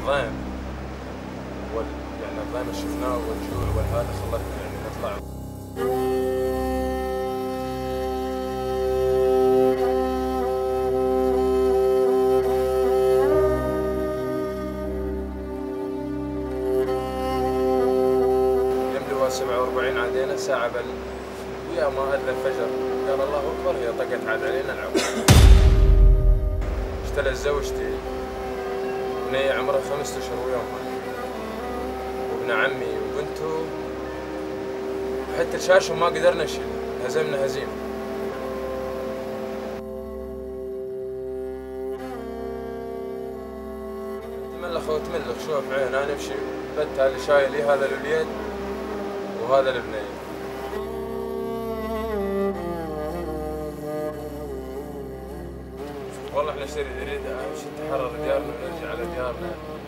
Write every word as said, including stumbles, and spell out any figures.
الضيم وال يعني الضيم اللي شفناه والجوع والهذا خلتنا يعني نطلع. يملوا سبعة وأربعين عادينا ساعة بل ويا ما أذن الفجر قال الله أكبر هي طقت عاد علينا العود. اشتلت زوجتي بنية عمرها خمسة أشهر ويومها وابن عمي وبنته وحتى الشاشة ما قدرنا نشيل هزمنا هزيمة. تملخ وتملخ شوف عين أنا نمشي بنت اللي شايل هذا لليد وهذا لبنية. والله احنا نشتري نريد نمشي نتحرر ديارنا ونرجع على ديارنا.